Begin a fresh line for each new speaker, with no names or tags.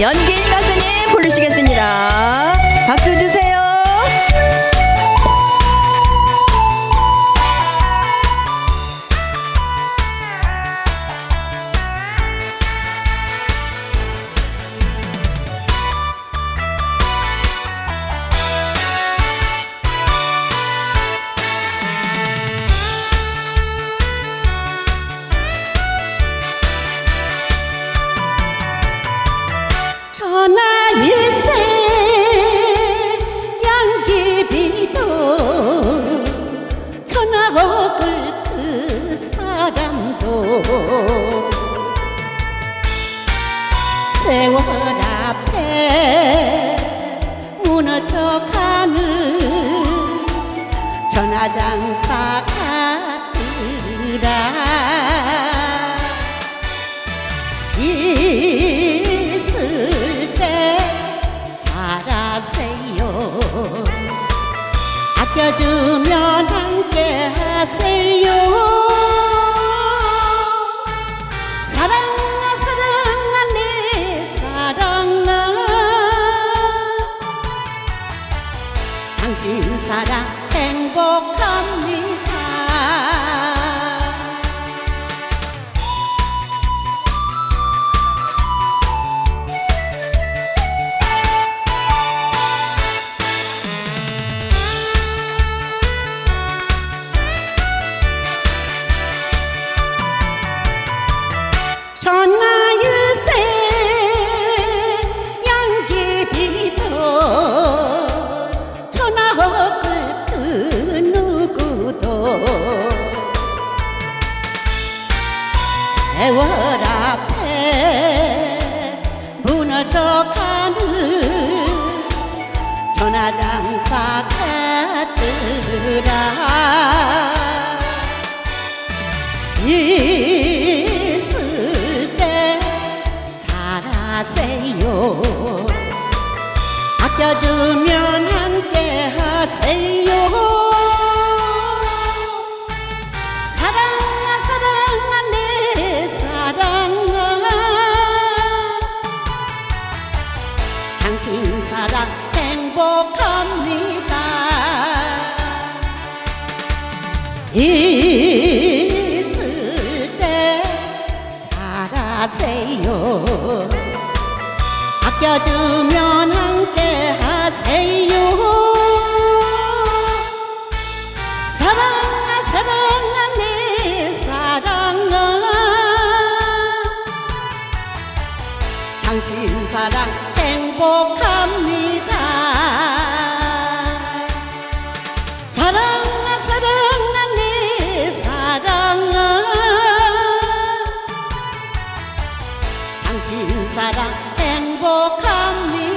연기인 가수님 부르시겠습니다. 박수 주세요.
천하일세 양귀비도 천하옥을 그 사람도 세월 앞에 무너져가는 전하장사 같으라. 있을 때 잘하세요. 아껴주면 함께 하세요. 사랑아 사랑아 내 사랑아 당신 사랑 행복합니다. 천하일세 양귀비도 천하옥을 그 누구도 세월 앞에 무너져가는 천하장사 같으라. 있을 때 잘하세요. 아껴주면 함께 하세요. 사랑아 사랑아 내 사랑아 당신 사랑 행복합니다. 있을 때 잘하세요. 아껴주면 함께 하세요. 사랑아 사랑아 내 사랑아 당신 사랑 행복합니다. 사랑아 사랑아 내 사랑아 당신 사랑 행복합니다.